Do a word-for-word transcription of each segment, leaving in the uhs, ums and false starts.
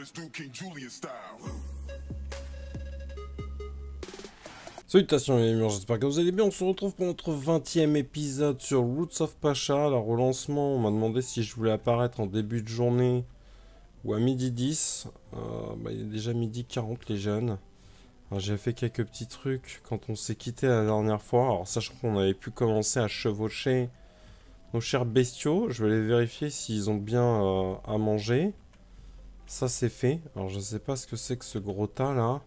Salutations les amis, j'espère que vous allez bien. On se retrouve pour notre vingtième épisode sur Roots of Pacha. Alors au lancement, on m'a demandé si je voulais apparaître en début de journée ou à midi dix. Euh, bah, il est déjà midi quarante les jeunes. J'ai fait quelques petits trucs quand on s'est quitté la dernière fois. Alors sachant qu'on avait pu commencer à chevaucher nos chers bestiaux, je vais aller vérifier s'ils ont bien euh, à manger. Ça c'est fait. Alors je sais pas ce que c'est que ce gros tas là.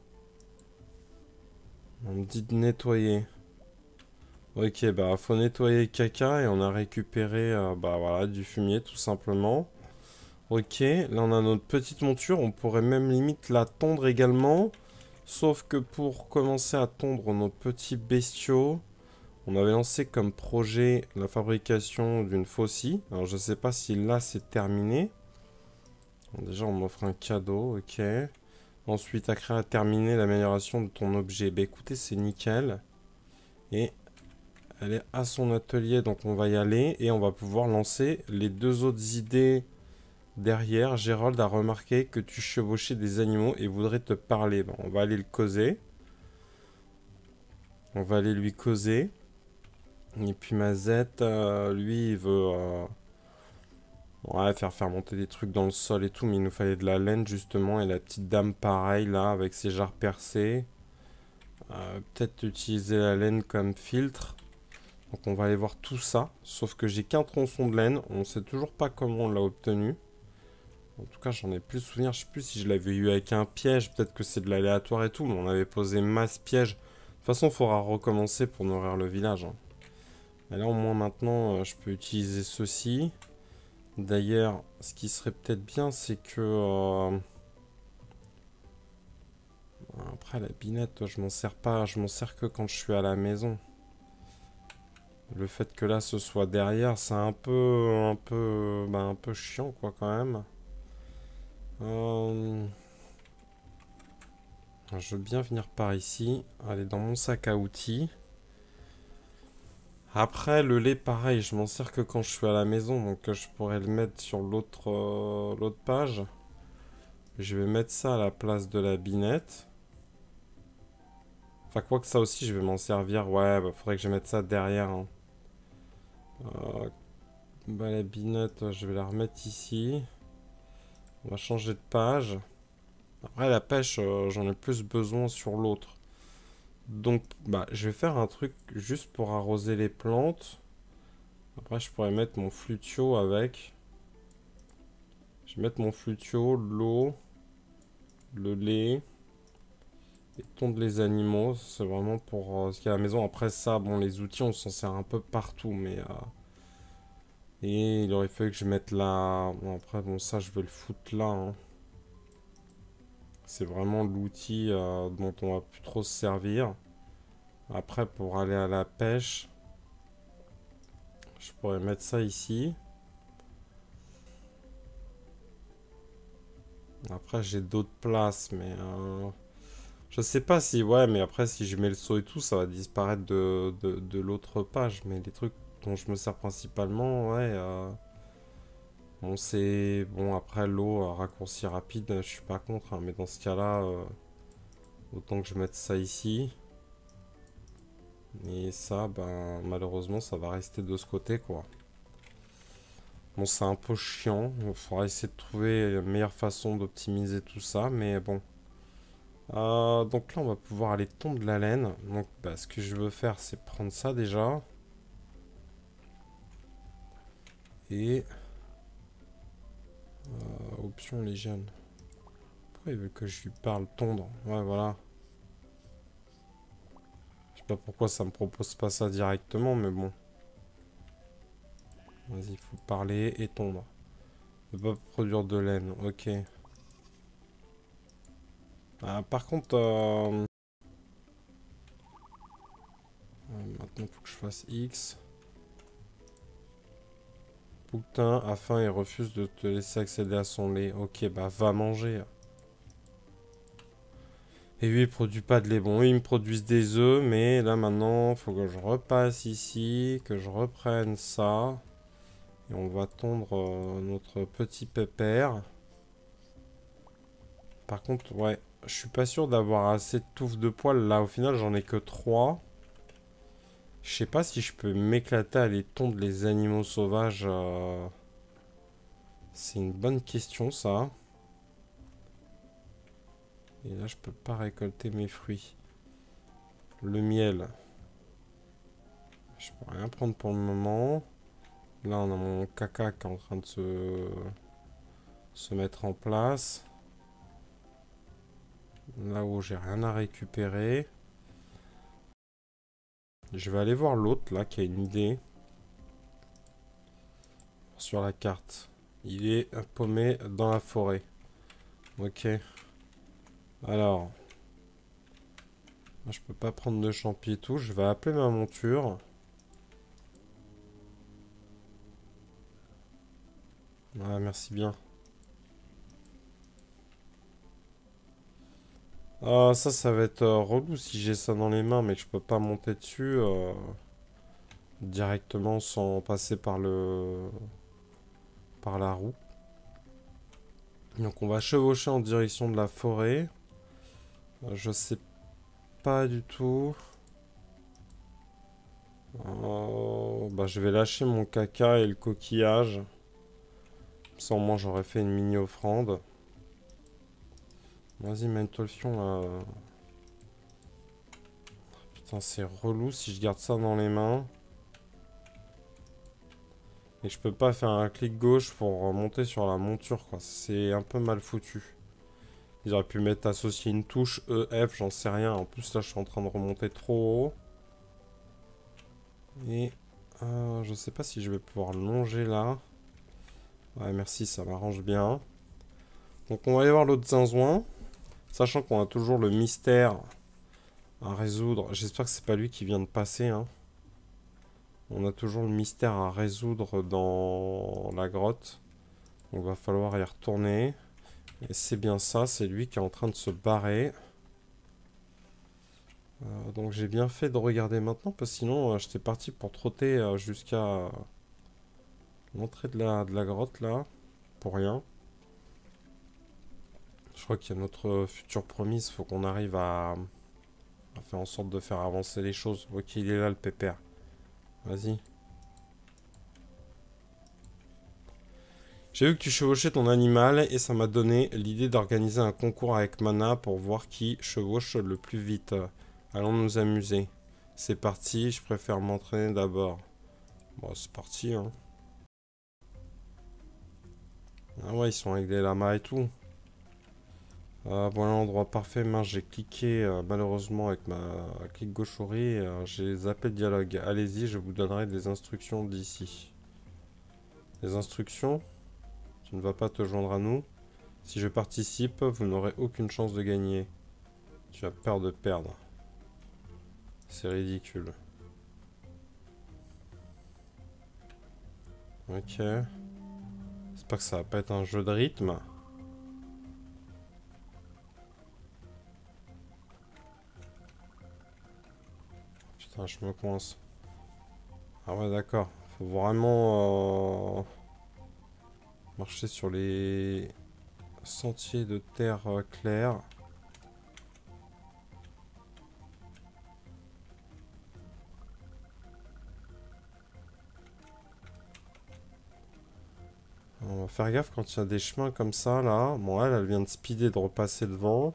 On me dit de nettoyer. Ok, bah faut nettoyer le caca et on a récupéré euh, bah voilà du fumier tout simplement. Ok, là on a notre petite monture, on pourrait même limite la tondre également. Sauf que pour commencer à tondre nos petits bestiaux, on avait lancé comme projet la fabrication d'une faucille. Alors je sais pas si là c'est terminé. Bon, déjà on m'offre un cadeau, ok. Ensuite à créer à terminer l'amélioration de ton objet. Bah écoutez c'est nickel. Et elle est à son atelier donc on va y aller. Et on va pouvoir lancer les deux autres idées derrière. Gérald a remarqué que tu chevauchais des animaux et voudrait te parler. Bon, on va aller le causer. On va aller lui causer. Et puis Mazette, euh, lui il veut euh, ouais, faire faire monter des trucs dans le sol et tout. Mais il nous fallait de la laine justement. Et la petite dame pareil là avec ses jarres percées. Euh, Peut-être utiliser la laine comme filtre. Donc on va aller voir tout ça. Sauf que j'ai qu'un tronçon de laine. On sait toujours pas comment on l'a obtenu. En tout cas j'en ai plus souvenir. Je sais plus si je l'avais eu avec un piège. Peut-être que c'est de l'aléatoire et tout. Mais on avait posé masse piège. De toute façon il faudra recommencer pour nourrir le village. Hein. Et là au moins maintenant euh, je peux utiliser ceci. D'ailleurs ce qui serait peut-être bien c'est que... Euh... Après la binette je m'en sers pas. Je m'en sers que quand je suis à la maison. Le fait que là ce soit derrière, c'est un peu, un peu, bah, un peu chiant quoi quand même. Euh... Je veux bien venir par ici, aller dans mon sac à outils. Après le lait pareil, je m'en sers que quand je suis à la maison, donc je pourrais le mettre sur l'autre, euh, l'autre page. Je vais mettre ça à la place de la binette. Enfin quoi que ça aussi, je vais m'en servir. Ouais, bah faudrait que je mette ça derrière. Hein. Euh... Bah la binette, je vais la remettre ici. On va changer de page. Après la pêche, euh, j'en ai plus besoin sur l'autre. Donc bah je vais faire un truc juste pour arroser les plantes. Après je pourrais mettre mon flutio avec. Je vais mettre mon flutio, l'eau, le lait. Et tondre les animaux. C'est vraiment pour euh, ce qu'il y a à la maison. Après ça, bon les outils on s'en sert un peu partout. Mais euh, et il aurait fallu que je mette là. Bon, après bon ça je vais le foutre là. Hein. C'est vraiment l'outil euh, dont on va plus trop se servir. Après, pour aller à la pêche, je pourrais mettre ça ici. Après, j'ai d'autres places, mais... Euh, je sais pas si... Ouais, mais après, si je mets le seau et tout, ça va disparaître de, de, de l'autre page. Mais les trucs dont je me sers principalement, ouais... Euh, bon, c'est... Bon, après, l'eau, euh, raccourci rapide, je suis pas contre. Hein, mais dans ce cas-là, euh, autant que je mette ça ici. Et ça, ben, malheureusement, ça va rester de ce côté, quoi. Bon, c'est un peu chiant. Il faudra essayer de trouver la meilleure façon d'optimiser tout ça, mais bon. Euh, donc là, on va pouvoir aller tondre la laine. Donc, bah, ce que je veux faire, c'est prendre ça déjà. Et... Euh, option les jeunes. Pourquoi il veut que je lui parle tondre? Ouais, voilà. Je sais pas pourquoi ça me propose pas ça directement, mais bon. Vas-y, il faut parler et tondre. Ne pas produire de laine, ok. Ah, par contre, euh... maintenant il faut que je fasse X. Poutin a faim et refuse de te laisser accéder à son lait. Ok, bah va manger. Et lui il produit pas de lait. Bon, ils me produisent des œufs, mais là maintenant, faut que je repasse ici, que je reprenne ça. Et on va tondre euh, notre petit pépère. Par contre, ouais, je suis pas sûr d'avoir assez de touffes de poils. Là, au final, j'en ai que trois. Je sais pas si je peux m'éclater à aller tondre les animaux sauvages. euh, C'est une bonne question, ça. Et là, je peux pas récolter mes fruits. Le miel. Je peux rien prendre pour le moment. Là, on a mon caca qui est en train de se, se mettre en place. Là où j'ai rien à récupérer. Je vais aller voir l'autre, là, qui a une idée. Sur la carte. Il est paumé dans la forêt. Ok. Alors. Je peux pas prendre de champi et tout. Je vais appeler ma monture. Ah, merci bien. Ah, ça, ça va être euh, relou si j'ai ça dans les mains, mais que je peux pas monter dessus euh, directement sans passer par le par la roue. Donc on va chevaucher en direction de la forêt. Euh, je sais pas du tout. Oh, bah je vais lâcher mon caca et le coquillage. Sans moi j'aurais fait une mini offrande. Vas-y, mène-toi le fion là. Putain, c'est relou si je garde ça dans les mains. Et je peux pas faire un clic gauche pour monter sur la monture, quoi. C'est un peu mal foutu. Ils auraient pu mettre associer une touche E, F, j'en sais rien. En plus, là, je suis en train de remonter trop haut. Et euh, je sais pas si je vais pouvoir longer là. Ouais, merci, ça m'arrange bien. Donc, on va aller voir l'autre zinzouin. Sachant qu'on a toujours le mystère à résoudre. J'espère que c'est pas lui qui vient de passer, hein. On a toujours le mystère à résoudre dans la grotte. Donc, va falloir y retourner. Et c'est bien ça, c'est lui qui est en train de se barrer. Euh, donc j'ai bien fait de regarder maintenant, parce que sinon euh, j'étais parti pour trotter euh, jusqu'à l'entrée de la, de la grotte là, pour rien. Je crois qu'il y a notre future promise, faut qu'on arrive à, à faire en sorte de faire avancer les choses. Ok, il est là le pépère. Vas-y. J'ai vu que tu chevauchais ton animal et ça m'a donné l'idée d'organiser un concours avec Mana pour voir qui chevauche le plus vite. Allons nous amuser. C'est parti, je préfère m'entraîner d'abord. Bon, c'est parti, hein. Ah ouais, ils sont avec des lamas et tout. Euh, voilà l'endroit parfait. Mince, j'ai cliqué euh, malheureusement avec ma clic gauche souris. Euh, j'ai zappé le dialogue. Allez-y, je vous donnerai des instructions d'ici. Des instructions? Tu ne vas pas te joindre à nous. Si je participe, vous n'aurez aucune chance de gagner. Tu as peur de perdre. C'est ridicule. Ok. J'espère que ça va pas être un jeu de rythme. Putain, je me coince. Ah ouais, d'accord. Faut vraiment euh, marcher sur les sentiers de terre euh, claire. On va faire gaffe quand il y a des chemins comme ça, là. Bon, elle, elle vient de speeder, de repasser devant.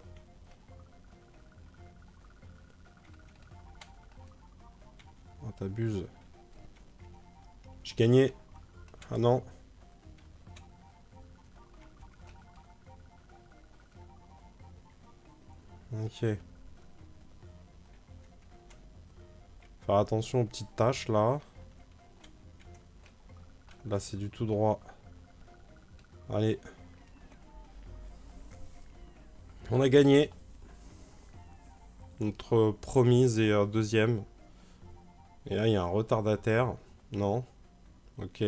Oh, t'abuses. J'ai gagné. Ah non. Ok. Faire attention aux petites taches, là. Là, c'est du tout droit. Allez. On a gagné. Notre promise et euh, deuxième. Et là, il y a un retardataire. Non. Ok.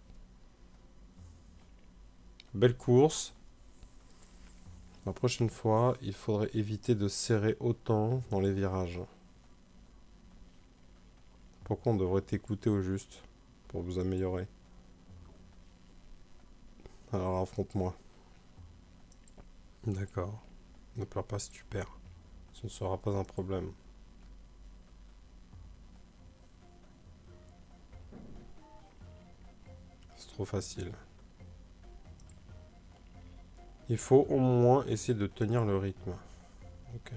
Belle course. La prochaine fois, il faudrait éviter de serrer autant dans les virages. Pourquoi on devrait t'écouter au juste pour vous améliorer? Alors affronte-moi. D'accord. Ne pleure pas si tu perds. Ce ne sera pas un problème. C'est trop facile. Il faut au moins essayer de tenir le rythme. Ok.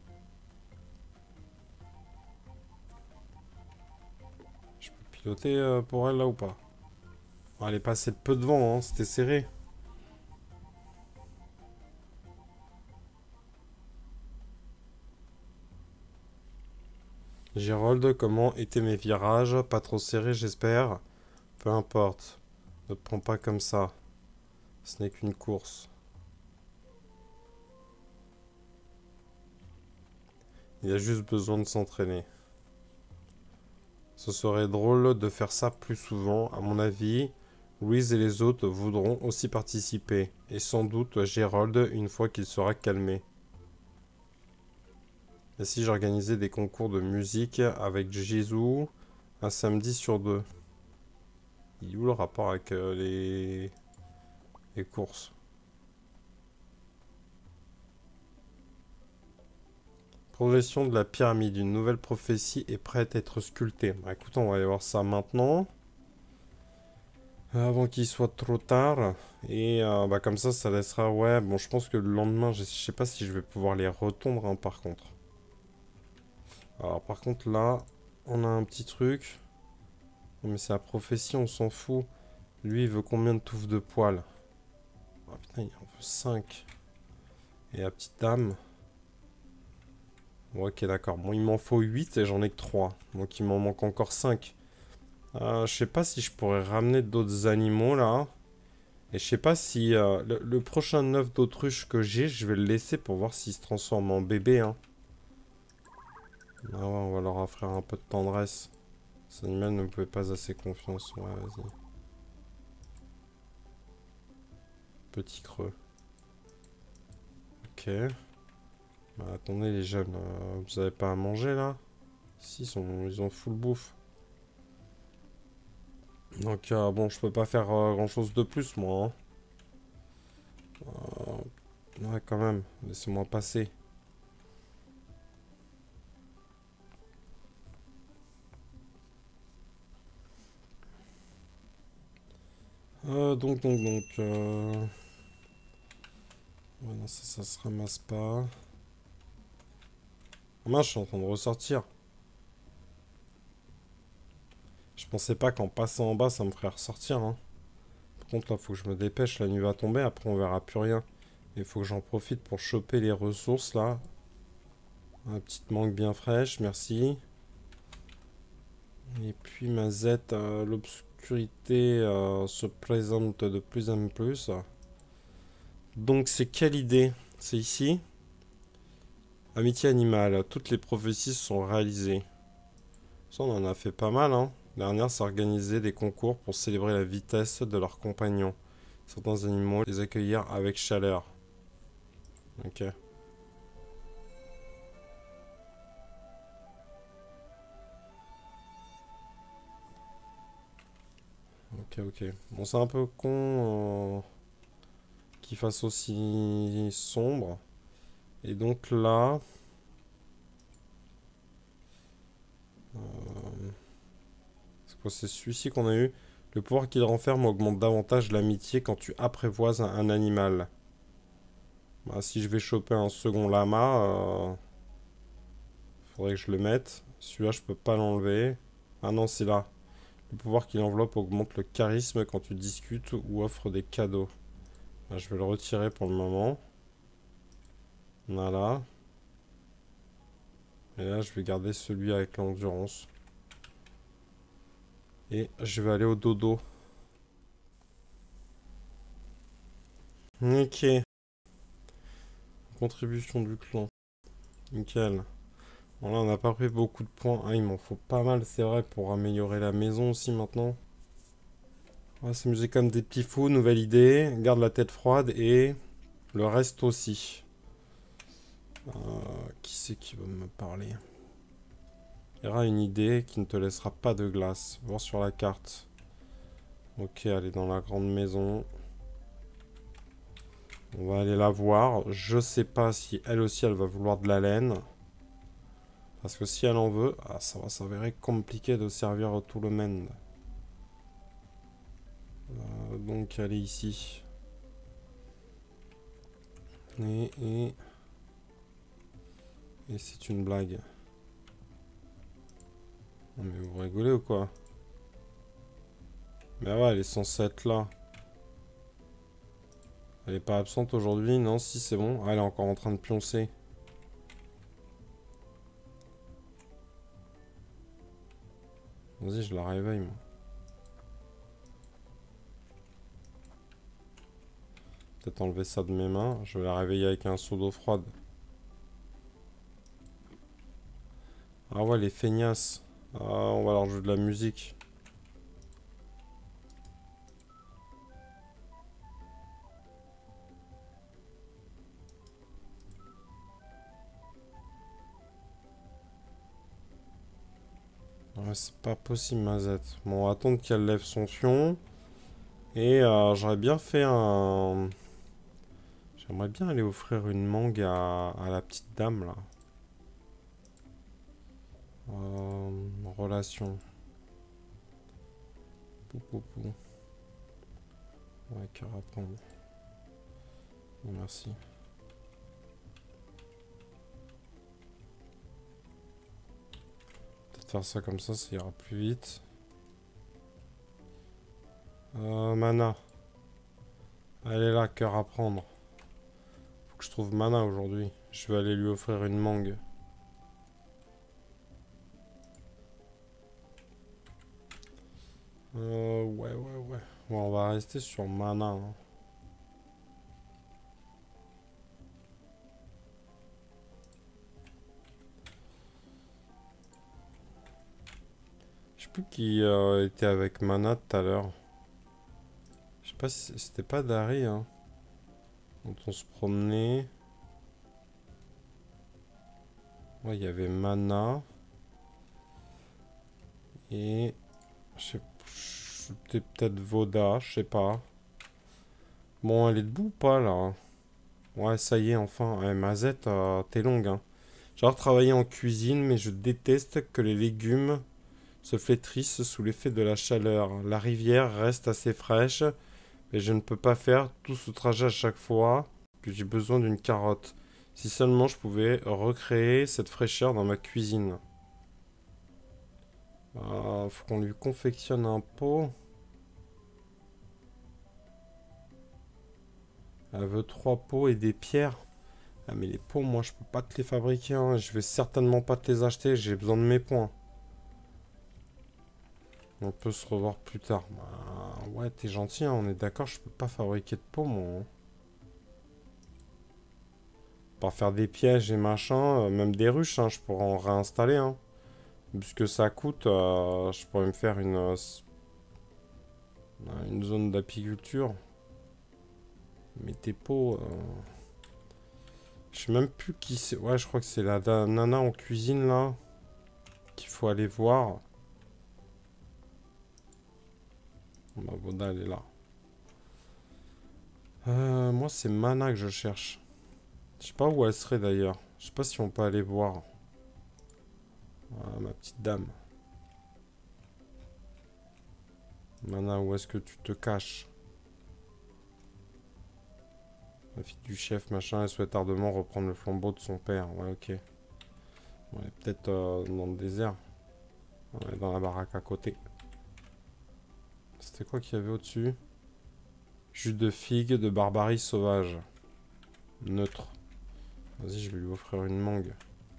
Je peux piloter euh, pour elle là ou pas? Oh, elle est passée de peu devant, hein. C'était serré. Gérold, comment étaient mes virages? Pas trop serré, j'espère. Peu importe. Ne te prends pas comme ça. Ce n'est qu'une course. Il a juste besoin de s'entraîner. Ce serait drôle de faire ça plus souvent. À mon avis, Louise et les autres voudront aussi participer. Et sans doute Gérold une fois qu'il sera calmé. Et si j'organisais des concours de musique avec Jésus un samedi sur deux? Il est où le rapport avec euh, les... les courses? Progression de la pyramide. Une nouvelle prophétie est prête à être sculptée. Bah, écoute, on va aller voir ça maintenant. Avant qu'il soit trop tard. Et euh, bah, comme ça, ça laissera... Ouais, bon, je pense que le lendemain, je sais pas si je vais pouvoir les retondre, hein, par contre. Alors, par contre, là, on a un petit truc. Non, mais c'est la prophétie, on s'en fout. Lui, il veut combien de touffes de poils? Ah putain, il en veut cinq. Et la petite dame... Bon, ok, d'accord. Bon, il m'en faut huit et j'en ai que trois. Donc, il m'en manque encore cinq. Euh, je sais pas si je pourrais ramener d'autres animaux, là. Et je sais pas si... euh, le, le prochain œuf d'autruche que j'ai, je vais le laisser pour voir s'il se transforme en bébé, hein. Ah ouais, on va leur offrir un peu de tendresse. Cet animal ne me pouvait pas assez confiance. Ouais, vas-y. Petit creux. Ok. Bah, attendez les jeunes, euh, vous avez pas à manger là? Si, ils, sont, ils ont full bouffe. Donc euh, bon, je peux pas faire euh, grand chose de plus moi. Hein. Euh, ouais, quand même, laissez-moi passer. Euh, donc, donc, donc. Euh... Ouais, non, ça, ça se ramasse pas. Ah mince, je suis en train de ressortir. Je pensais pas qu'en passant en bas, ça me ferait ressortir. Hein. Par contre, là, faut que je me dépêche. La nuit va tomber. Après, on verra plus rien. Il faut que j'en profite pour choper les ressources, là. Une petite mangue bien fraîche, merci. Et puis, ma Z, euh, l'obscurité euh, se présente de plus en plus. Donc, c'est quelle idée? C'est ici. Amitié animale. Toutes les prophéties sont réalisées. Ça, on en a fait pas mal, hein. Dernière, c'est organiser des concours pour célébrer la vitesse de leurs compagnons. Certains animaux les accueillir avec chaleur. Ok. Ok, ok. Bon, c'est un peu con euh, qu'il fasse aussi sombre. Et donc là... Euh, c'est quoi? C'est celui-ci qu'on a eu. Le pouvoir qu'il renferme augmente davantage l'amitié quand tu apprivoises un, un animal. Bah, si je vais choper un second lama, euh, faudrait que je le mette. Celui-là, je peux pas l'enlever. Ah non, c'est là. Le pouvoir qu'il enveloppe augmente le charisme quand tu discutes ou offres des cadeaux. Bah, je vais le retirer pour le moment. Voilà. Et là, je vais garder celui avec l'endurance. Et je vais aller au dodo. Ok. Contribution du clan. Nickel. Bon là, on n'a pas pris beaucoup de points. Ah, il m'en faut pas mal, c'est vrai, pour améliorer la maison aussi maintenant. On va s'amuser comme des petits fous. Nouvelle idée. Garde la tête froide et le reste aussi. Euh, qui c'est qui va me parler? Il y aura une idée qui ne te laissera pas de glace. Voir sur la carte. Ok, elle est dans la grande maison. On va aller la voir. Je sais pas si elle aussi, elle va vouloir de la laine. Parce que si elle en veut, ah, ça va s'avérer compliqué de servir tout le monde. Euh, donc, elle est ici. Et... Et, et c'est une blague. Non mais vous rigolez ou quoi? Mais ouais, elle est censée être là. Elle est pas absente aujourd'hui? Non, si c'est bon. Ah, elle est encore en train de pioncer. Vas-y, je la réveille, moi. Peut-être enlever ça de mes mains. Je vais la réveiller avec un seau d'eau froide. Ah ouais, les feignasses. Ah, on va leur jouer de la musique. Ouais, c'est pas possible, Mazette. Bon, on va attendre qu'elle lève son fion. Et euh, j'aurais bien fait un... J'aimerais bien aller offrir une mangue à, à la petite dame, là. Euh, relation. Pou, pou, pou. Ouais, cœur à prendre. Bon, merci. Peut-être faire ça comme ça, ça ira plus vite. Euh, Mana. Elle est là, cœur à prendre. Faut que je trouve Mana aujourd'hui. Je vais aller lui offrir une mangue. Euh, ouais, ouais, ouais. Bon, on va rester sur Mana. Hein. Je sais plus qui euh, était avec Mana tout à l'heure. Je sais pas si c'était pas Dari, hein. Quand on se promenait. Ouais, il y avait Mana. Et... Je sais C'était peut-être Voda, je sais pas. Bon, elle est debout ou pas, là? Ouais, ça y est, enfin. Ouais, Mazette, euh, t'es longue, hein. J'ai travaillé en cuisine, mais je déteste que les légumes se flétrissent sous l'effet de la chaleur. La rivière reste assez fraîche, mais je ne peux pas faire tout ce trajet à chaque fois que j'ai besoin d'une carotte. Si seulement je pouvais recréer cette fraîcheur dans ma cuisine. Euh, faut qu'on lui confectionne un pot. Elle veut trois pots et des pierres. Ah mais les pots, moi je peux pas te les fabriquer. Hein. Je vais certainement pas te les acheter. J'ai besoin de mes points. On peut se revoir plus tard. Bah, ouais, t'es gentil, hein, on est d'accord, je peux pas fabriquer de peau, moi. Hein. Pas faire des pièges et machin, euh, même des ruches, hein, je pourrais en réinstaller. Hein. Puisque ça coûte, euh, je pourrais me faire une, euh, une zone d'apiculture. Mais tes pots... Euh... Je sais même plus qui c'est. Ouais, je crois que c'est la nana en cuisine, là. Qu'il faut aller voir. Bah, Voda, elle est là. Euh, moi, c'est Mana que je cherche. Je sais pas où elle serait d'ailleurs. Je sais pas si on peut aller voir. Ah, ma petite dame. Mana, où est-ce que tu te caches? La fille du chef, machin, elle souhaite ardemment reprendre le flambeau de son père. Ouais, ok. On est peut-être euh, dans le désert. On est dans la baraque à côté. C'était quoi qu'il y avait au-dessus? Jus de figue de barbarie sauvage. Neutre. Vas-y, je vais lui offrir une mangue.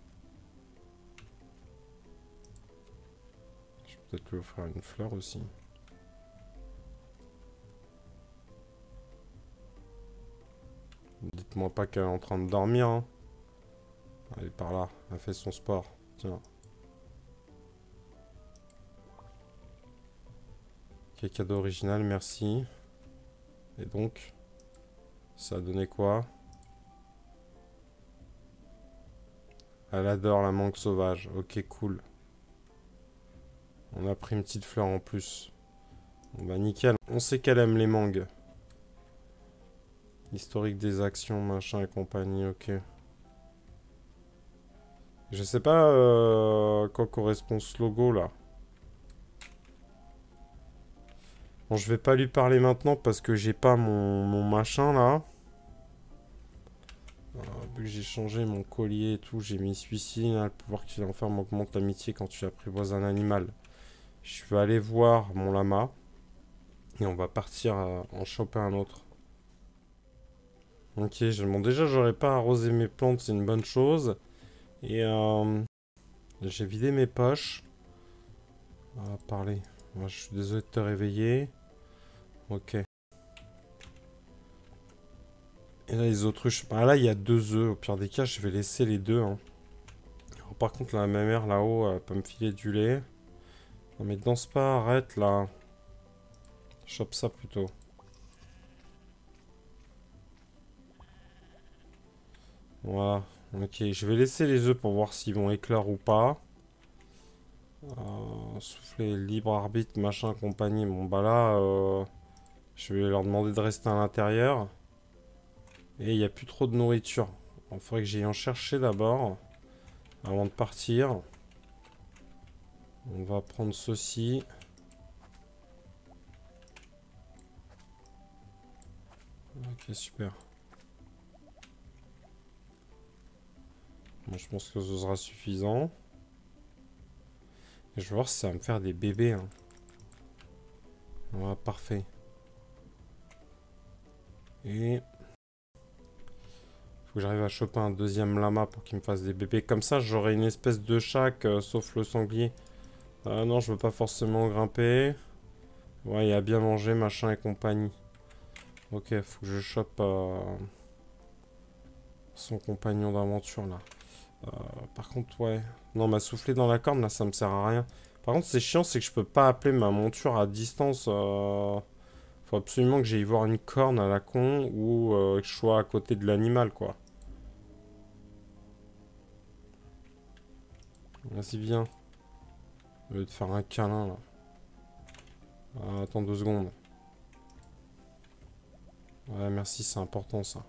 Je vais peut-être lui offrir une fleur aussi. Dites-moi pas qu'elle est en train de dormir. Hein. Elle est par là. Elle fait son sport. Tiens. Ok, cadeau original, merci. Et donc, ça a donné quoi? Elle adore la mangue sauvage. Ok, cool. On a pris une petite fleur en plus. Bon bah nickel. On sait qu'elle aime les mangues. Historique des actions, machin et compagnie, ok. Je sais pas euh, à quoi correspond ce logo là. Bon, je vais pas lui parler maintenant parce que j'ai pas mon, mon machin là. Euh, vu que j'ai changé mon collier et tout, j'ai mis celui-ci. Là, le pouvoir qu'il enferme augmente l'amitié quand tu apprivoises un animal. Je vais aller voir mon lama. Et on va partir euh, en choper un autre. Ok, je, bon, déjà, j'aurais pas arrosé mes plantes, c'est une bonne chose. Et euh, j'ai vidé mes poches. On va parler. Moi, je suis désolé de te réveiller. Ok. Et là, les autruches. Bah, là, il y a deux œufs. Au pire des cas, je vais laisser les deux. Hein. Alors, par contre, la ma mère là-haut, elle peut me filer du lait. Non, mais danse pas, arrête là. Chope ça plutôt. Voilà. Ok, je vais laisser les œufs pour voir s'ils vont éclore ou pas. Euh, souffler, libre arbitre, machin, compagnie. Bon, bah là, euh, je vais leur demander de rester à l'intérieur. Et il n'y a plus trop de nourriture. Il faudrait que j'aille en chercher d'abord. Avant de partir. On va prendre ceci. Ok, super. Bon, je pense que ce sera suffisant. Et je vais voir si ça va me faire des bébés. Hein. Voilà, parfait. Et... faut que j'arrive à choper un deuxième lama pour qu'il me fasse des bébés. Comme ça, j'aurai une espèce de chaque, euh, sauf le sanglier. Ah non, je veux pas forcément grimper. Ouais, il a bien mangé, machin et compagnie. Ok, faut que je chope euh, son compagnon d'aventure, là. Euh, par contre, ouais. Non, m'a soufflé dans la corne, là, ça me sert à rien. Par contre, c'est chiant, c'est que je peux pas appeler ma monture à distance. Euh... Faut absolument que j'aille voir une corne à la con ou euh, que je sois à côté de l'animal, quoi. Vas-y, viens. Je vais te faire un câlin, là. Ah, attends deux secondes. Ouais, merci, c'est important, ça.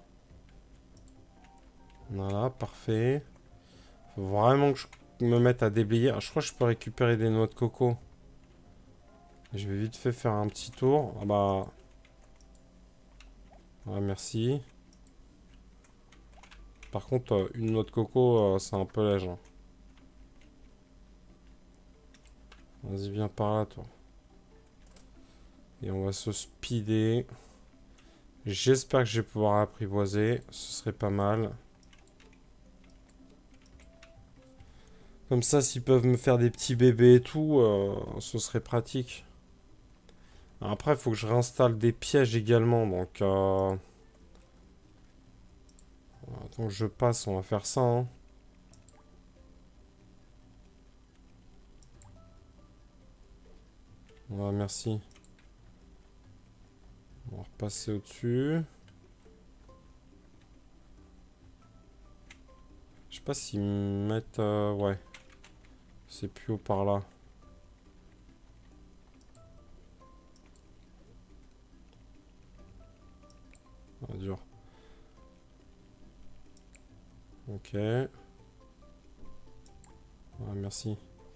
Voilà, parfait. Faut vraiment que je me mette à déblayer. Ah, je crois que je peux récupérer des noix de coco. Je vais vite fait faire un petit tour. Ah bah... ouais, merci. Par contre, euh, une noix de coco, euh, c'est un peu léger. Hein. Vas-y, viens par là, toi. Et on va se speeder. J'espère que je vais pouvoir apprivoiser. Ce serait pas mal. Comme ça, s'ils peuvent me faire des petits bébés et tout, euh, ce serait pratique. Après, il faut que je réinstalle des pièges également. Donc, euh... attends que je passe, on va faire ça. Hein. Ouais, merci. On va repasser au-dessus. Je sais pas s'ils me mettent... Euh, ouais. C'est plus haut par là. Ah, dur. Ok. Ouais, merci.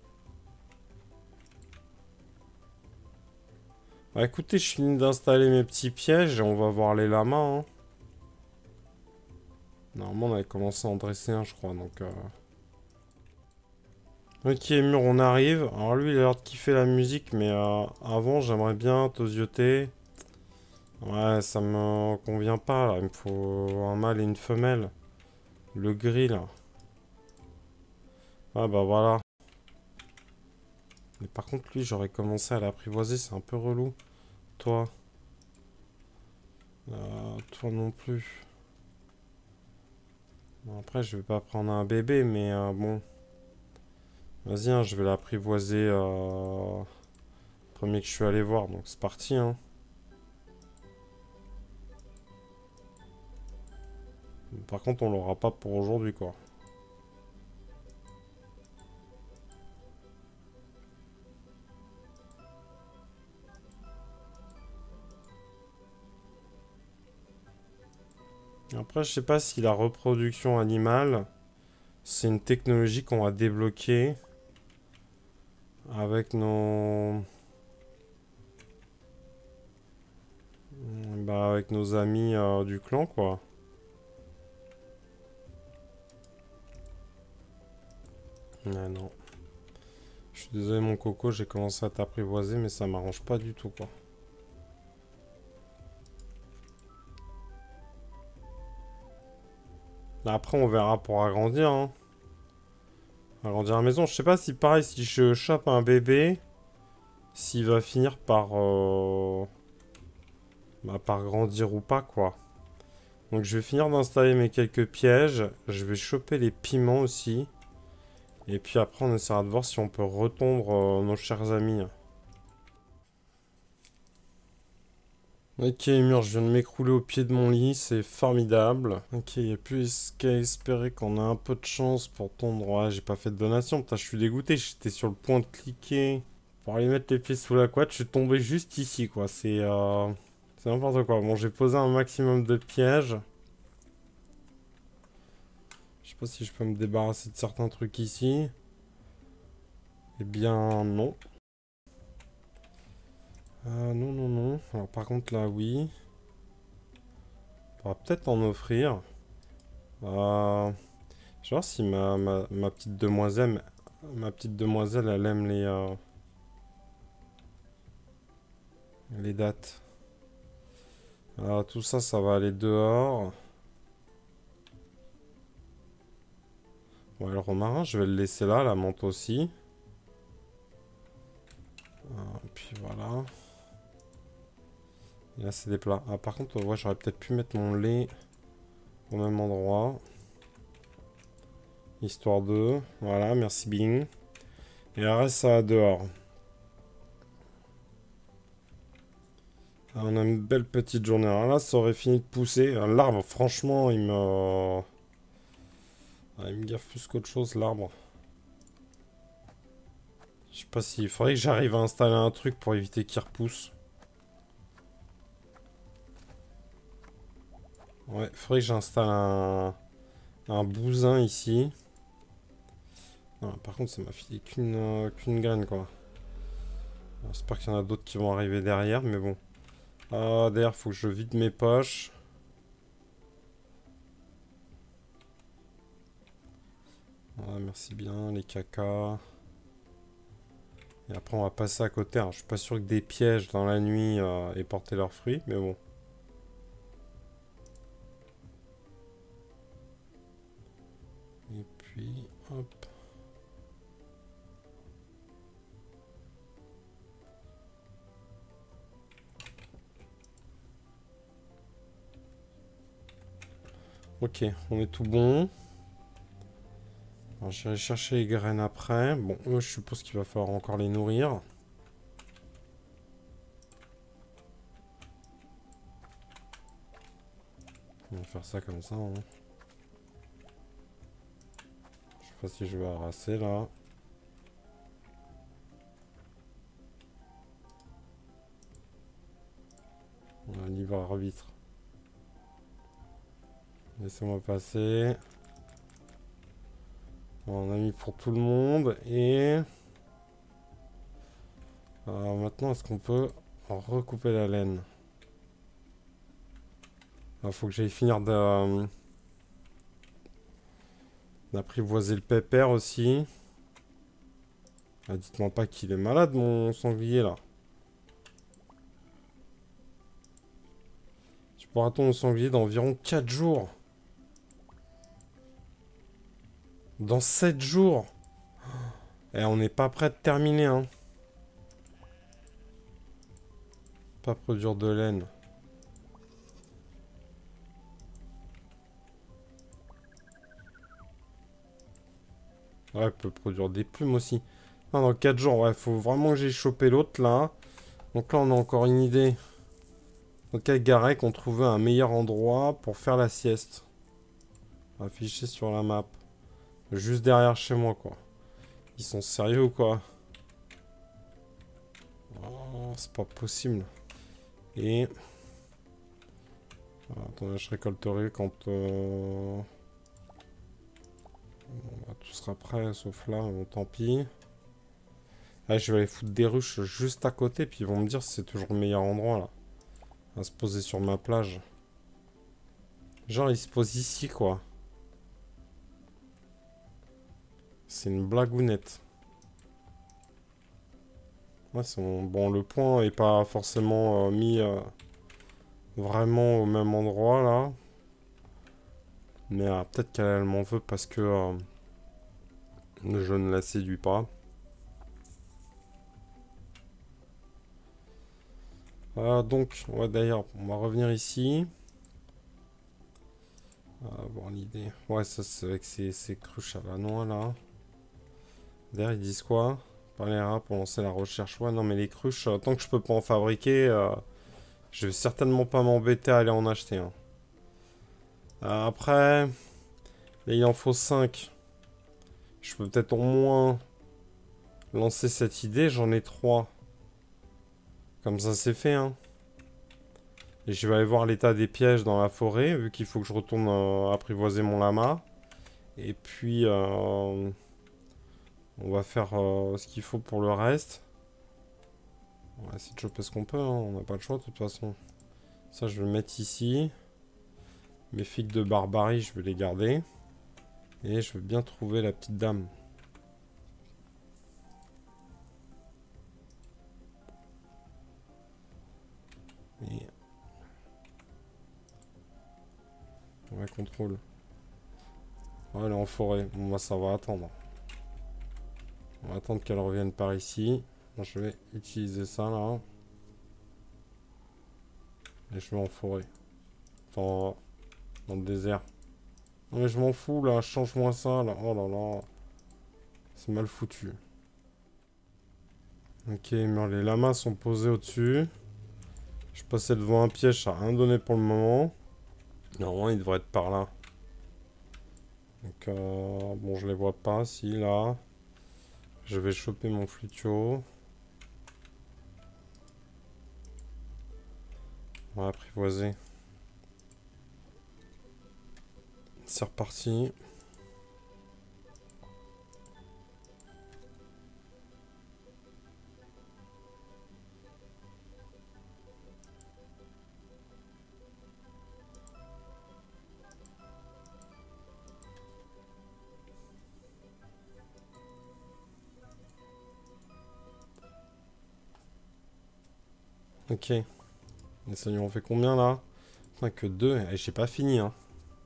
Bah écoutez, je finis d'installer mes petits pièges et on va voir les lamas. Hein. Normalement, on avait commencé à en dresser un, je crois, donc... Euh... ok, mur, on arrive. Alors lui, il a l'air de kiffer la musique, mais euh, avant, j'aimerais bien tosioter. Ouais, ça me convient pas, là. Il me faut un mâle et une femelle. Le gris, là. Ah bah voilà. Mais par contre, lui, j'aurais commencé à l'apprivoiser, c'est un peu relou. Toi. Euh, toi non plus. Bon, après, je vais pas prendre un bébé, mais euh, bon. Vas-y, hein, je vais l'apprivoiser euh, premier que je suis allé voir, donc c'est parti. Hein. Par contre, on l'aura pas pour aujourd'hui, quoi. Après, je sais pas si la reproduction animale, c'est une technologie qu'on va débloquer avec nos... Bah, avec nos amis euh, du clan, quoi. Ah non. Je suis désolé, mon coco, j'ai commencé à t'apprivoiser, mais ça m'arrange pas du tout, quoi. Après, on verra pour agrandir, hein. Agrandir la maison. Je sais pas si, pareil, si je chope un bébé, s'il va finir par... Euh... Bah, par grandir ou pas, quoi. Donc, je vais finir d'installer mes quelques pièges. Je vais choper les piments aussi. Et puis après, on essaiera de voir si on peut retondre euh, nos chers amis. Ok, mur, je viens de m'écrouler au pied de mon lit, c'est formidable. Ok, il n'y a plus qu'à espérer qu'on a un peu de chance pour tondre. Ouais, j'ai pas fait de donation, putain, je suis dégoûté, j'étais sur le point de cliquer pour aller mettre les pieds sous la couette, je suis tombé juste ici, quoi. C'est euh... c'est n'importe quoi. Bon, j'ai posé un maximum de pièges. Je sais pas si je peux me débarrasser de certains trucs ici. Eh bien, non. Euh, non, non, non. Alors, par contre, là, oui. On va peut-être en offrir. Euh, je vais voir si ma, ma, ma petite demoiselle, ma petite demoiselle, elle aime les, euh, les dates. Alors, tout ça, ça va aller dehors. Ouais, le romarin, je vais le laisser là, la menthe aussi. Ah, et puis voilà. Et là, c'est des plats. Ah, par contre, ouais, j'aurais peut-être pu mettre mon lait au même endroit. Histoire de... Voilà, merci Bing. Et le reste, ça va dehors. Ah, on a une belle petite journée. Alors là, ça aurait fini de pousser. L'arbre, franchement, il me... Ah, il me gaffe plus qu'autre chose, l'arbre. Je sais pas s'il faudrait que j'arrive à installer un truc pour éviter qu'il repousse. Ouais, faudrait que j'installe un... un bousin ici. Non, par contre, ça m'a filé qu'une euh, qu'une graine, quoi. J'espère qu'il y en a d'autres qui vont arriver derrière, mais bon. Ah, derrière, faut que je vide mes poches. Ah, merci bien, les cacas. Et après, on va passer à côté. Alors, je suis pas sûr que des pièges dans la nuit euh, aient porté leurs fruits, mais bon. Et puis, hop. Ok, on est tout bon. Alors, j'irai chercher les graines après. Bon, eux, je suppose qu'il va falloir encore les nourrir. On va faire ça comme ça. Hein. Je sais pas si je vais arraser là. On a libre arbitre. Laissez-moi passer. On a mis pour tout le monde. Et... Euh, maintenant, est-ce qu'on peut recouper la laine? Il faut que j'aille finir de... d'apprivoiser le pépère aussi. Ah, dites-moi pas qu'il est malade, mon sanglier, là. Tu pourras attendre mon sanglier d'environ quatre jours. Dans sept jours. Et on n'est pas prêt de terminer, hein. Pas produire de laine. Ouais, elle peut produire des plumes aussi. Non, dans quatre jours, ouais, faut vraiment que j'ai chopé l'autre, là. Donc là, on a encore une idée. Dans quel Garec on trouvait un meilleur endroit pour faire la sieste. Affiché sur la map. Juste derrière chez moi, quoi. Ils sont sérieux ou quoi? Oh, c'est pas possible. Et... Alors, attendez, je récolterai quand... Euh... Bon, tout sera prêt, sauf là, bon, tant pis. Ah, je vais aller foutre des ruches juste à côté, puis ils vont me dire si c'est toujours le meilleur endroit, là. À se poser sur ma plage. Genre, ils se posent ici, quoi. C'est une blagounette. Ouais, son... Bon, le point est pas forcément euh, mis euh, vraiment au même endroit, là. Mais euh, peut-être qu'elle m'en veut parce que euh, je ne la séduis pas. Euh, donc, ouais, d'ailleurs, on va revenir ici. Euh, bon, l'idée... Ouais, ça, c'est avec ces, ces cruches à la noix, là. D'ailleurs, ils disent quoi? Par les rats pour lancer la recherche. Ouais, non, mais les cruches, euh, tant que je peux pas en fabriquer, euh, je vais certainement pas m'embêter à aller en acheter. Hein. Euh, après, là, il en faut cinq. Je peux peut-être au moins lancer cette idée. J'en ai trois. Comme ça, c'est fait. Hein. Et je vais aller voir l'état des pièges dans la forêt, vu qu'il faut que je retourne euh, apprivoiser mon lama. Et puis, euh, on va faire euh, ce qu'il faut pour le reste. On va essayer de choper ce qu'on peut. Hein. On n'a pas le choix, de toute façon. Ça, je vais le mettre ici. Mes figues de barbarie, je vais les garder. Et je veux bien trouver la petite dame. Et... Ouais, contrôle. Ouais, elle est en forêt. Bon, bah, ça va attendre. On va attendre qu'elle revienne par ici. Moi, je vais utiliser ça, là. Et je vais en forêt. Enfin, dans le désert. Non, mais je m'en fous, là. Change-moi ça, là. Oh là là. C'est mal foutu. Ok, mais les lamas sont posés au-dessus. Je passais devant un piège, ça n'a rien donné pour le moment. Normalement, il devrait être par là. Donc, euh, bon, je les vois pas. Si, là. Je vais choper mon flutio. On va apprivoiser. C'est reparti. Ok. Et ça y est, on fait combien là? Putain, que deux. Et j'ai pas fini, hein.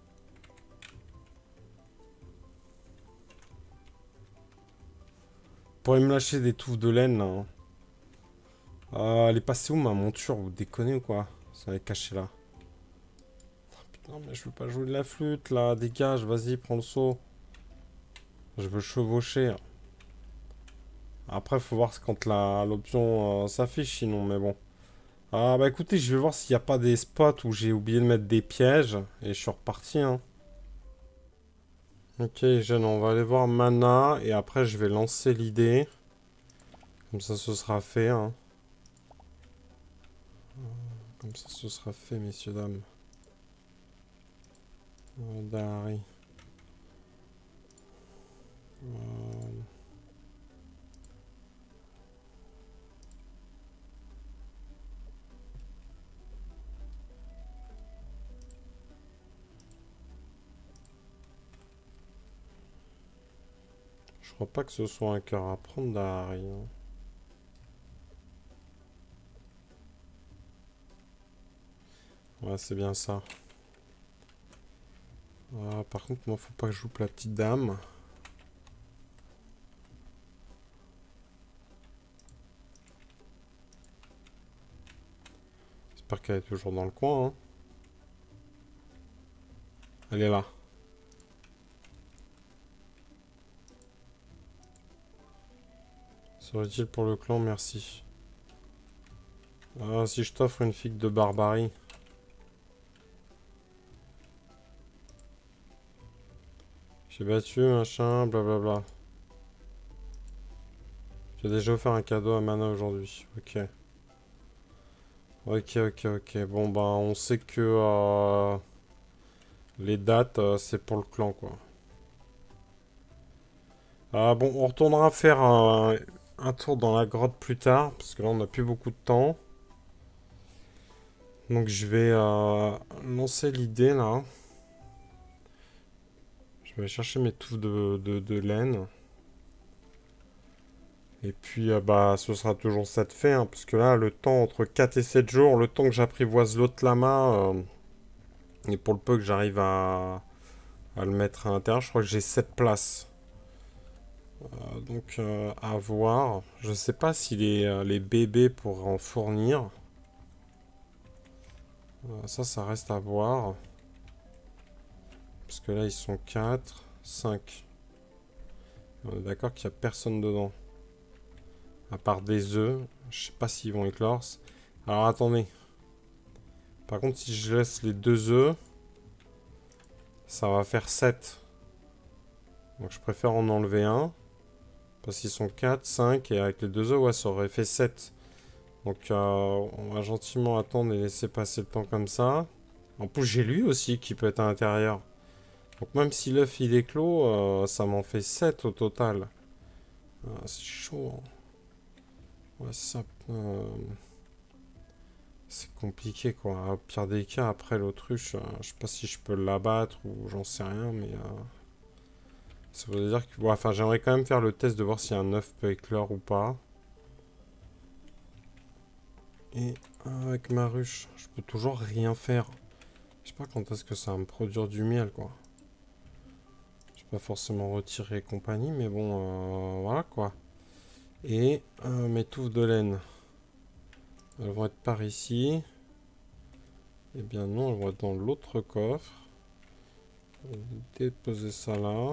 Pourrait me lâcher des touffes de laine là. Hein. Euh, elle est passée où ma monture? Vous déconnez ou quoi? Ça est caché là. Oh, putain, mais je veux pas jouer de la flûte là. Dégage, vas-y, prends le seau. Je veux chevaucher. Après, faut voir quand l'option euh, s'affiche sinon, mais bon. Ah bah écoutez, je vais voir s'il n'y a pas des spots où j'ai oublié de mettre des pièges. Et je suis reparti, hein. Ok, jeune, on va aller voir Mana. Et après, je vais lancer l'idée. Comme ça, ce sera fait, hein. Comme ça, ce sera fait, messieurs, dames. Euh, Dari. Euh... Je crois pas que ce soit un cœur à prendre, Dari. Hein. Ouais, c'est bien ça. Ah, par contre, moi, faut pas que je loupe la petite dame. J'espère qu'elle est toujours dans le coin. Hein. Elle est là. Serait utile pour le clan, merci. Ah, si je t'offre une figue de barbarie. J'ai battu, machin, blablabla. J'ai déjà offert un cadeau à Mana aujourd'hui. Ok. Ok, ok, ok. Bon, bah, on sait que euh, les dates, euh, c'est pour le clan, quoi. Ah, bon, on retournera faire un, un tour dans la grotte plus tard, parce que là, on n'a plus beaucoup de temps. Donc, je vais euh, lancer l'idée, là. Je vais chercher mes touffes de, de, de laine. Et puis, euh, bah, ce sera toujours ça de fait, hein, parce que là, le temps entre quatre et sept jours, le temps que j'apprivoise l'autre lama, euh, et pour le peu que j'arrive à, à le mettre à l'intérieur, je crois que j'ai sept places. Euh, donc, euh, à voir. Je sais pas si les, euh, les bébés pourraient en fournir. Euh, ça, ça reste à voir. Parce que là, ils sont quatre, cinq. On est d'accord qu'il n'y a personne dedans. À part des œufs. Je sais pas s'ils vont éclore. Alors, attendez. Par contre, si je laisse les deux œufs, ça va faire sept. Donc, je préfère en enlever un. Parce qu'ils sont quatre, cinq. Et avec les deux œufs, ouais, ça aurait fait sept. Donc, euh, on va gentiment attendre et laisser passer le temps comme ça. En plus, j'ai lui aussi qui peut être à l'intérieur. Donc, même si l'œuf il est clos, euh, ça m'en fait sept au total. Ah, c'est chaud. Hein. Ouais, ça. Euh, c'est compliqué quoi. Au pire des cas, après l'autruche, euh, je sais pas si je peux l'abattre ou j'en sais rien, mais. Euh, ça veut dire que. Bon, enfin, j'aimerais quand même faire le test de voir si un œuf peut éclore ou pas. Et euh, avec ma ruche, je peux toujours rien faire. Je sais pas quand est-ce que ça va me produire du miel quoi. Je vais pas forcément retirer compagnie, mais bon, euh, voilà quoi. Et euh, mes touffes de laine. Elles vont être par ici. Eh bien non, elles vont être dans l'autre coffre. Je vais déposer ça là.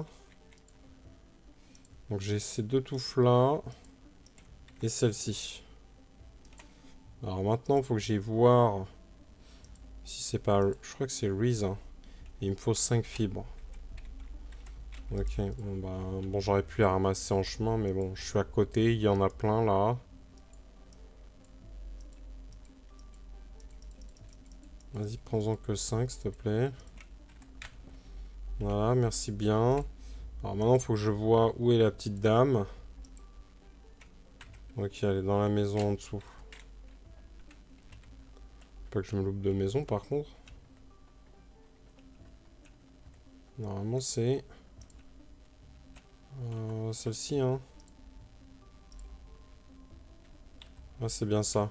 Donc j'ai ces deux touffes là. Et celle-ci. Alors maintenant, il faut que j'aille voir si c'est pas... Je crois que c'est Reese. Hein. Il me faut cinq fibres. Ok, bon bah... Bon, j'aurais pu les ramasser en chemin, mais bon, je suis à côté. Il y en a plein là. Vas-y, prends-en que cinq, s'il te plaît. Voilà, merci bien. Alors maintenant, il faut que je vois où est la petite dame. Ok, elle est dans la maison en dessous. Pas que je me loupe de maison, par contre. Normalement, c'est... Euh, celle-ci, hein. Ah, c'est bien ça.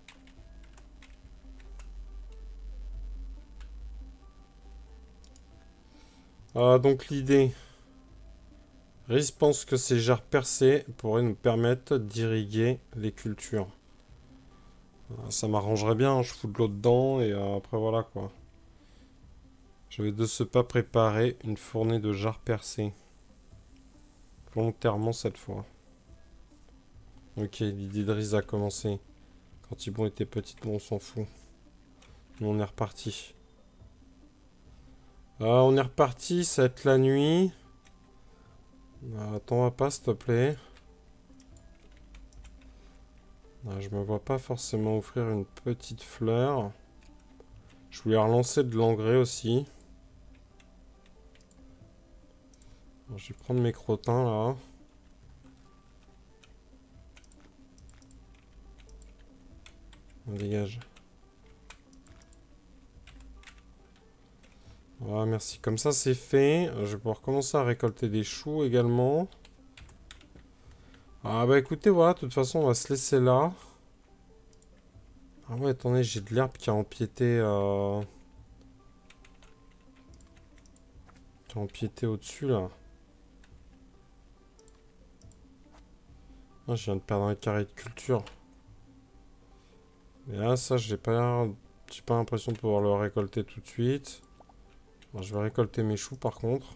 Ah, donc l'idée... Riz pense que ces jarres percées pourraient nous permettre d'irriguer les cultures. Ah, ça m'arrangerait bien, hein, je fous de l'eau dedans et euh, après voilà quoi. Je vais de ce pas préparer une fournée de jarres percées. Volontairement cette fois. Ok, l'idée de Riz a commencé. Quand Yvon était petite, bon, on s'en fout. Nous on est reparti. Ah, on est reparti, ça va être la nuit. Ah, attends pas s'il te plaît. Ah, je me vois pas forcément offrir une petite fleur. Je voulais relancer de l'engrais aussi. Alors, je vais prendre mes crottins là. On dégage. Voilà, merci. Comme ça, c'est fait. Je vais pouvoir commencer à récolter des choux également. Ah bah écoutez, voilà, de toute façon, on va se laisser là. Ah ouais, attendez, j'ai de l'herbe qui a empiété... Euh... Qui a empiété au-dessus, là. Ah, je viens de perdre un carré de culture. Mais là, ça, j'ai pas... J'ai pas l'impression de pouvoir le récolter tout de suite. Alors, je vais récolter mes choux, par contre.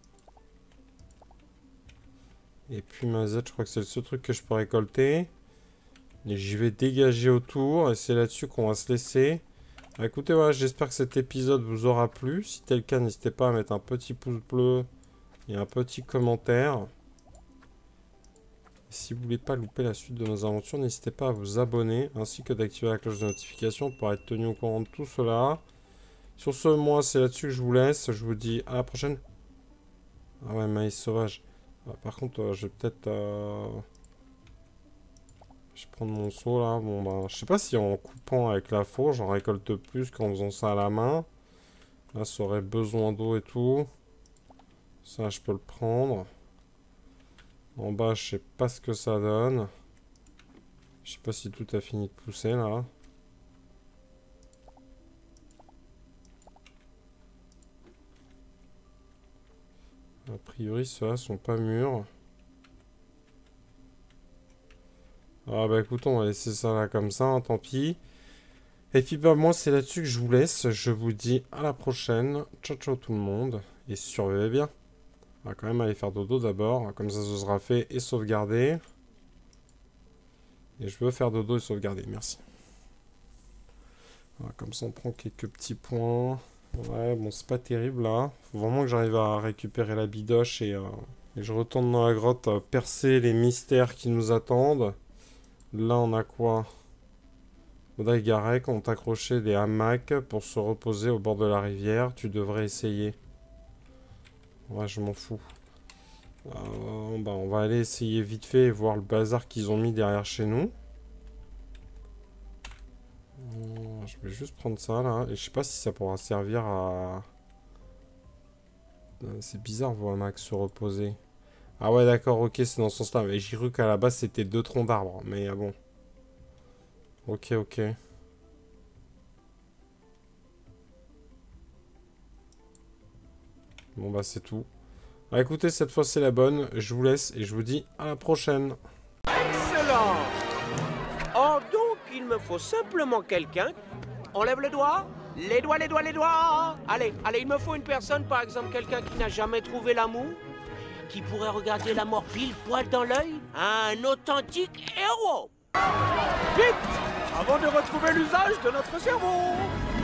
Et puis ma Z, je crois que c'est le seul truc que je peux récolter. Et j'y vais dégager autour. Et c'est là-dessus qu'on va se laisser. Bah, écoutez, voilà, j'espère que cet épisode vous aura plu. Si tel cas, n'hésitez pas à mettre un petit pouce bleu et un petit commentaire. Si vous voulez pas louper la suite de nos aventures, n'hésitez pas à vous abonner, ainsi que d'activer la cloche de notification pour être tenu au courant de tout cela. Sur ce, moi, c'est là-dessus que je vous laisse. Je vous dis à la prochaine. Ah ouais, maïs sauvage. Ah, par contre, euh, je vais peut-être... Euh... Je vais prendre mon seau, là. Bon, bah, je sais pas si en coupant avec la faux, j'en récolte plus qu'en faisant ça à la main. Là, ça aurait besoin d'eau et tout. Ça, je peux le prendre. En bas, je sais pas ce que ça donne. Je sais pas si tout a fini de pousser, là. A priori, ceux-là sont pas mûrs. Ah bah écoute, on va laisser ça là comme ça, hein, tant pis. Et puis bah moi, c'est là-dessus que je vous laisse. Je vous dis à la prochaine. Ciao, ciao tout le monde. Et surveillez bien. On va quand même aller faire dodo d'abord. Comme ça, ce sera fait et sauvegardé. Et je veux faire dodo et sauvegarder. Merci. Voilà, comme ça, on prend quelques petits points. Ouais, bon, c'est pas terrible, là. Faut vraiment que j'arrive à récupérer la bidoche et, euh, et je retourne dans la grotte euh, percer les mystères qui nous attendent. Là, on a quoi? Audrey Garec ont accroché des hamacs pour se reposer au bord de la rivière. Tu devrais essayer. Ouais, je m'en fous. Euh, bah, on va aller essayer vite fait et voir le bazar qu'ils ont mis derrière chez nous. Euh, je vais juste prendre ça là. Et je sais pas si ça pourra servir à... Euh, c'est bizarre voir Max se reposer. Ah ouais d'accord, ok, c'est dans ce sens là. Mais j'ai cru qu'à la base c'était deux troncs d'arbres. Mais ah bon. Ok, ok. Bon bah c'est tout. Ah, écoutez, cette fois c'est la bonne. Je vous laisse et je vous dis à la prochaine. Excellent. Oh donc il me faut simplement quelqu'un. On lève le doigt. Les doigts, les doigts, les doigts. Allez, allez, il me faut une personne, par exemple quelqu'un qui n'a jamais trouvé l'amour, qui pourrait regarder la mort pile poil dans l'œil. Un authentique héros. Vite, avant de retrouver l'usage de notre cerveau.